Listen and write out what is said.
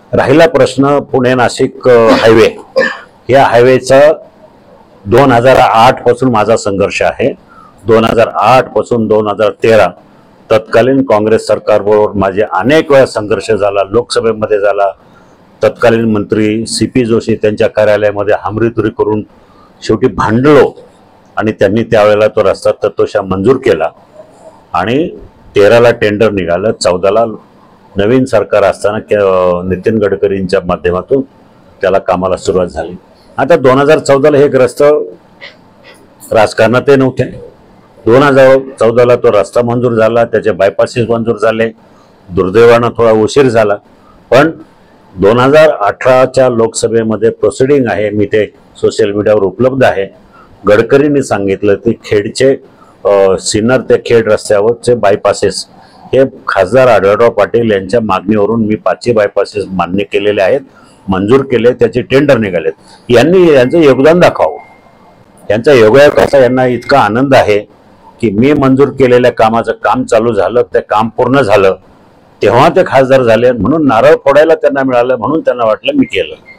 राहिला प्रश्न पुणे नाशिक हायवे, या हायवेचा 2008 पासून माझा संघर्ष आहे। 2008 पासून 2013 तत्कालीन काँग्रेस सरकारबरोबर माझे अनेक वेळा संघर्ष झाला, लोकसभेमध्ये झाला। तत्कालीन मंत्री CP जोशी त्यांच्या कार्यालयामध्ये हमरीतुरी करून शेवटी भांडलो आणि त्यांनी त्यावेळेला तो रस्ता तत्वशः मंजूर केला आणि 13ला टेंडर निघालं, 14ला नवीन सरकार असताना नितीन गडकरींच्या माध्यमातून त्याला कामाला सुरुवात झाली। आता 2014ला हे ग्रस्त राजकारणात नव्हते। 2014ला तो रस्ता मंजूर झाला, त्याचे बायपासेस मंजूर झाले। दुर्दैवानं थोडा उशीर झाला, पण 2018च्या लोकसभेमध्ये प्रोसिडिंग आहे, मी ते सोशल मीडियावर उपलब्ध आहे। गडकरींनी सांगितलं की खेडचे सिन्नर ते खेड रस्त्यावरचे बायपासेस हे खासदार आढळराव पाटील यांच्या मागणीवरून मी 5 बायपासेस मान्य केलेले आहेत, मंजूर केले, त्याचे टेंडर निघालेत। यांनी यांचं योगदान दाखवावं। यांचा योगायोगाचा यांना इतका आनंद आहे की मी मंजूर केलेल्या कामाचं काम चालू झालं, ते काम पूर्ण झालं, तेव्हा ते खासदार झाले, म्हणून नारळ फोडायला त्यांना मिळालं, म्हणून त्यांना वाटलं मी केलं।